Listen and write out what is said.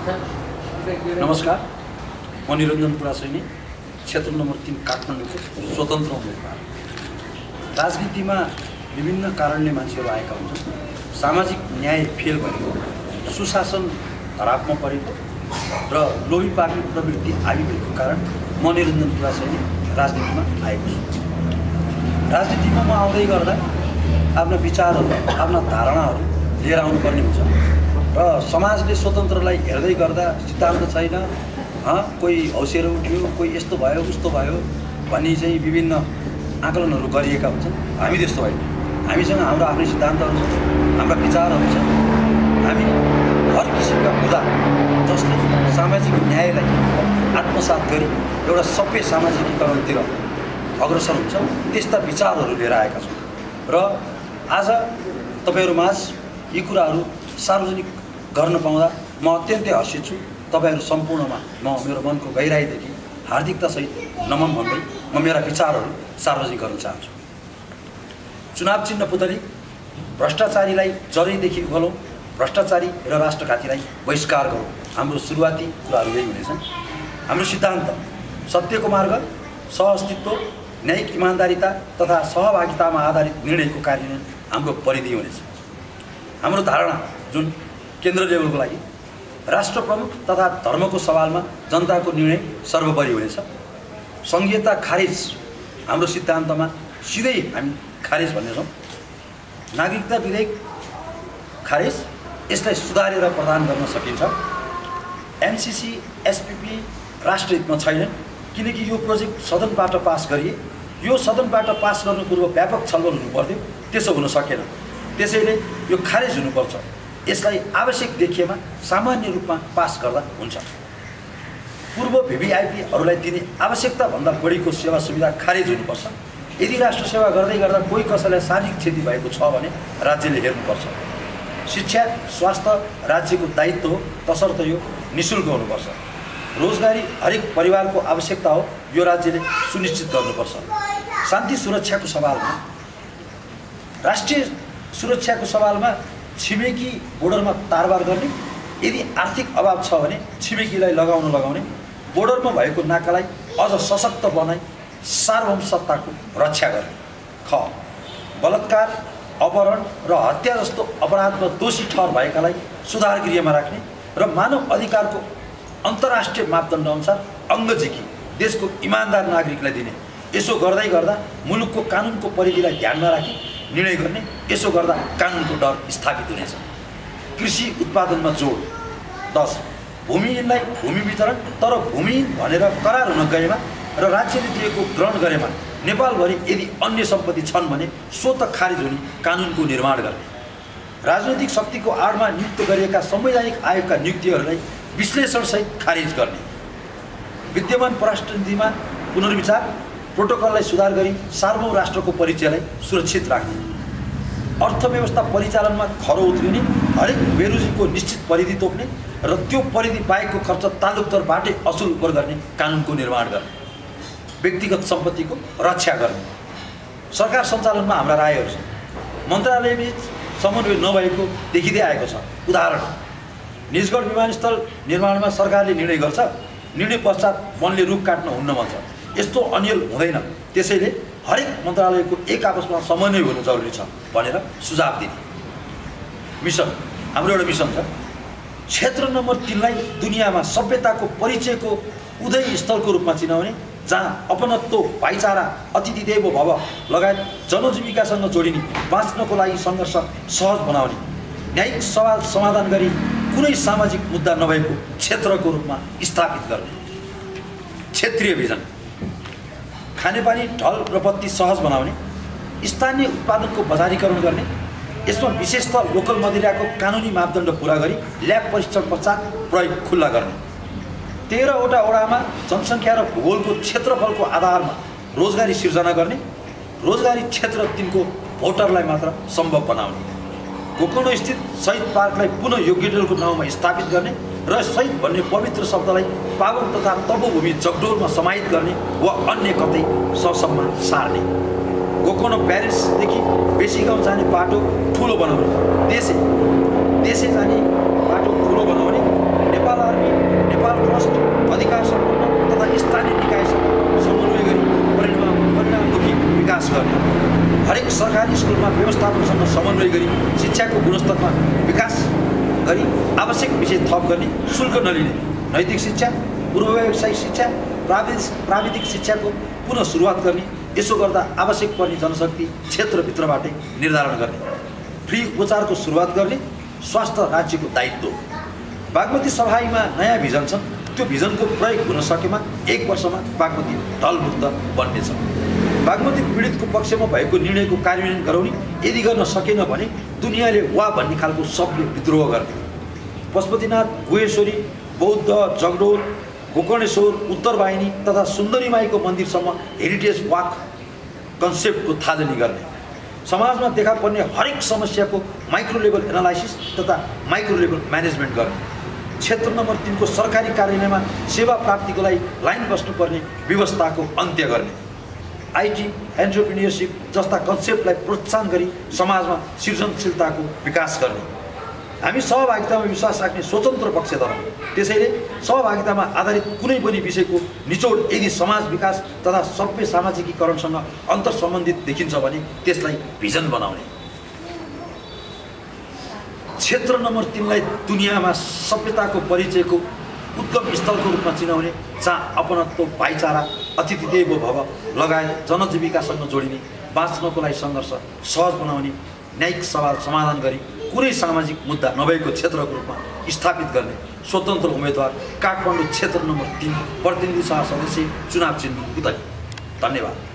नमस्कार, म निरञ्जन पुरासैनी, क्षेत्र नम्बर 3 काठमाडौँको स्वतन्त्र उम्मेदवार। राजनीतिमा विभिन्न कारणले मान्छेहरू आएका हुन्छन्। सामाजिक न्याय फेल भएको, सुशासन धरापमा परेको र लोभी पार्ने प्रवृत्ति आदि भएको कारण म निरञ्जन पुरासैनी राजनीतिमा आएको छु। राजनीतिमा म आउँदै गर्दा आफ्ना विचारहरू, आफ्ना धारणाहरू लिएर आउनुपर्ने हुन्छ र समाजले स्वतन्त्रलाई हेर्दै गर्दा सिद्धान्त छैन, कोही हौसेर उठ्यो, कोही यस्तो भयो उस्तो भयो भन्ने चाहिँ विभिन्न आकलनहरू गरिएका हुन्छन्। हामी त्यस्तो होइन। हामीसँग हाम्रो आफ्नै सिद्धान्तहरू छन्, हाम्रा विचारहरू छन्। हामी हर किसिमका मुद्दा जसले सामाजिक न्यायलाई आत्मसात गरी एउटा सभ्य सामाजिकीकरणतिर अग्रसर हुन्छ त्यस्ता विचारहरू लिएर आएका छौँ। र आज तपाईहरुमाझ यी कुराहरू सार्वजनिक गर्न पाउँदा म अत्यन्तै हर्षित छु। तपाईहरु सम्पूर्णमा म मेरो मनको गहिराईदेखि हार्दिकतासहित नमन भन्दै म मेरा विचारहरू सार्वजनिक गर्न चाहन्छु। चुनाव चिन्ह पुतली भ्रष्टाचारीलाई जरैदेखि उघलौँ, भ्रष्टाचारी र राष्ट्रघातीलाई बहिष्कार गरौँ। हाम्रो सुरुवाती कुराहरू यही हुनेछन्। हाम्रो सिद्धान्त सत्यको मार्ग, सहअस्तित्व, न्यायिक इमानदारिता तथा सहभागितामा आधारित निर्णयको कार्यान्वयन हाम्रो परिधि हुनेछ। हाम्रो धारणा जुन केन्द्र लेभलको लागि राष्ट्र प्रमुख तथा धर्मको सवालमा जनताको निर्णय सर्वोपरि हुनेछ। संघीयता खारिज हाम्रो सिद्धान्तमा सिधै हामी खारिज भन्नेछौँ। नागरिकता विधेयक खारिज, यसलाई सुधारेर प्रदान गर्न सकिन्छ। एमसीसी एसपीपी राष्ट्रहितमा छैनन् किनकि यो प्रोजेक्ट सदनबाट पास गरिए। यो सदनबाट पास गर्नु पूर्व व्यापक छलफल हुनु पर्यो, त्यसो हुन सकेन। त्यसैले यो खारेज हुनुपर्छ। यसलाई आवश्यक देखिएमा सामान्य रूपमा पास गर्दा हुन्छ। पूर्व भिभिआइपीहरूलाई दिने आवश्यकताभन्दा बढीको सेवा सुविधा खारेज हुनुपर्छ। यदि राष्ट्र सेवा गर्दै गर्दा कोही कसैलाई शारीरिक क्षति भएको छ भने राज्यले हेर्नुपर्छ। शिक्षा स्वास्थ्य राज्यको दायित्व हो, तसर्थ यो निःशुल्क हुनुपर्छ। रोजगारी हरेक परिवारको आवश्यकता हो, यो राज्यले सुनिश्चित गर्नुपर्छ। शान्ति सुरक्षाको सवालमा, राष्ट्रिय सुरक्षाको सवालमा छिमेकी बोर्डरमा तारबार गर्ने, यदि आर्थिक अभाव छ भने छिमेकीलाई लगाउने, बोर्डरमा भएको नाकालाई अझ सशक्त बनाई सार्वभौम सत्ताको रक्षा गर्ने। ख बलात्कार, अपहरण र हत्या जस्तो अपराधमा दोषी ठहर भएकालाई सुधार गृहमा राख्ने र मानव अधिकारको अन्तर्राष्ट्रिय मापदण्ड अनुसार अङ्गझिकी देशको इमान्दार नागरिकलाई दिने। यसो गर्दै गर्दा मुलुकको कानुनको परिधिलाई ध्यानमा राखी निर्णय गर्ने। यसो गर्दा कानुनको डर स्थापित हुनेछ। कृषि उत्पादनमा जोड। 10 भूमिहीनलाई भूमि वितरण, तर भूमिहीन भनेर करार हुन गएमा र राज्यले दिएको ग्रहण गरेमा नेपालभरि यदि अन्य सम्पत्ति छन् भने स्वत खारिज हुने कानुनको निर्माण गर्ने। राजनैतिक शक्तिको आडमा नियुक्त गरिएका संवैधानिक आयोगका नियुक्तिहरूलाई विश्लेषणसहित खारिज गर्ने। विद्यमान परराष्ट्र नीतिमा पुनर्विचार, प्रोटोकललाई सुधार गरी सार्वभौम राष्ट्रको परिचयलाई सुरक्षित राख्ने। अर्थव्यवस्था परिचालनमा खरो उत्रिने, हरेक बेरोजीको निश्चित परिधि तोक्ने र त्यो परिधि बाहेकको खर्च तालुकदरबाटै असुल उपर गर्ने कानुनको निर्माण गर्ने। व्यक्तिगत सम्पत्तिको रक्षा गर्ने। सरकार सञ्चालनमा हाम्रा रायहरू छन्। मन्त्रालयबीच समन्वय नभएको देखिँदै आएको छ। उदाहरण, निजगढ विमानस्थल निर्माणमा सरकारले निर्णय गर्छ, निर्णय पश्चात वनले रुख काट्न हुन्न भन्छ। यस्तो अनियल हुँदैन। त्यसैले हरेक मन्त्रालयको एक आपसमा समन्वय हुनु जरुरी छ भनेर सुझाव दिने। मिसन, हाम्रो एउटा मिसन छ। क्षेत्र नम्बर 3 लाई दुनियाँमा सभ्यताको परिचयको उदय स्थलको रूपमा चिनाउने, जहाँ अपनत्व, भाइचारा, अतिथि देवो भव लगायत जनजीविकासँग जोडिने, बाँच्नको लागि सङ्घर्ष सहज बनाउने, न्यायिक सवाल समाधान गरी कुनै सामाजिक मुद्दा नभएको क्षेत्रको रूपमा स्थापित गर्ने। क्षेत्रीय भिजन, खानेपानी, ढल र बत्ती सहज बनाउने, स्थानीय उत्पादनको बजारीकरण गर्ने। यसमा विशेषतः लोकल मदिराको कानुनी मापदण्ड पुरा गरी ल्याब परीक्षण पश्चात प्रयोग खुल्ला गर्ने। 13 वटा वडामा जनसङ्ख्या र भूगोलको क्षेत्रफलको आधारमा रोजगारी सिर्जना गर्ने। रोजगारी क्षेत्र 3 को भोटरलाई मात्र सम्भव बनाउने। गोकर्ण स्थित शहीद पार्कलाई पुनः योग्यडोलको नाउँमा स्थापित गर्ने र शहीद भन्ने पवित्र शब्दलाई पावन तथा तपोभूमि जगडोलमा समाहित गर्ने वा अन्य कतै ससम्मान सार्ने। गोकर्ण प्यारिसदेखि बेसी गाउँ जाने बाटो ठुलो बनाउने। देशे जाने बाटो ठुलो बनाउने। नेपाल आर्मी आवश्यक विषय थप गर्ने, शुल्क नलिने, नैतिक शिक्षा, पूर्व व्यावसायिक शिक्षा, प्राविधिक शिक्षाको पुनः सुरुवात गर्ने, यसो गर्दा आवश्यक पर्ने जनशक्ति क्षेत्रभित्रबाटै निर्धारण गर्ने, फ्री उपचारको सुरुवात गर्ने, स्वास्थ्य राज्यको दायित्व। बागमती सफाइमा नयाँ भिजन छ, त्यो भिजनको प्रयोग हुन सकेमा 1 वर्षमा बागमती ढलमुक्त बन्नेछ। बागमती पीडितको पक्षमा भएको निर्णयको कार्यान्वयन गराउने, यदि गर्न सकेन भने दुनियाँले वा भन्ने खालको शब्दले विद्रोह गर्ने। पशुपतिनाथ, गुहेश्वरी, बौद्ध, जगडोल, गोकर्णेश्वर, उत्तरवाहिनी तथा सुन्दरीमाईको मन्दिरसम्म हेरिटेज वाक कन्सेप्टको थालनी गर्ने। समाजमा देखा पर्ने हरेक समस्याको माइक्रो लेभल एनालाइसिस तथा माइक्रो लेभल म्यानेजमेन्ट गर्ने। क्षेत्र नम्बर 3 को सरकारी कार्यालयमा सेवा प्राप्तिको लागि लाइन बस्नुपर्ने व्यवस्थाको अन्त्य गर्ने। आइटी, एन्टरप्रेन्योरसिप जस्ता कन्सेप्टलाई प्रोत्साहन गरी समाजमा सृजनशीलताको विकास गर्ने। हामी सहभागितामा विश्वास राख्ने स्वतन्त्र पक्षधर हौँ, त्यसैले सहभागितामा आधारित कुनै पनि विषयको निचोड यदि समाज विकास तथा सभ्य सामाजिकीकरणसँग अन्तर्सम्बन्धित देखिन्छ भने त्यसलाई भिजन बनाउने। क्षेत्र नम्बर 3 लाई दुनियाँमा सभ्यताको परिचयको उद्गम स्थलको रूपमा चिनाउने, जहाँ अपनत्व, भाइचारा, अतिथि देवो भव लगायत जनजीविकासँग जोडिने, बाँच्नको लागि सङ्घर्ष सहज बनाउने, न्यायिक सवाल समाधान गरी कुनै सामाजिक मुद्दा नभएको क्षेत्रको रूपमा स्थापित गर्ने स्वतन्त्र उम्मेदवार काठमाडौँ क्षेत्र नम्बर 3 प्रतिनिधि सभा सदस्य चुनाव चिन्ह उतरी। धन्यवाद।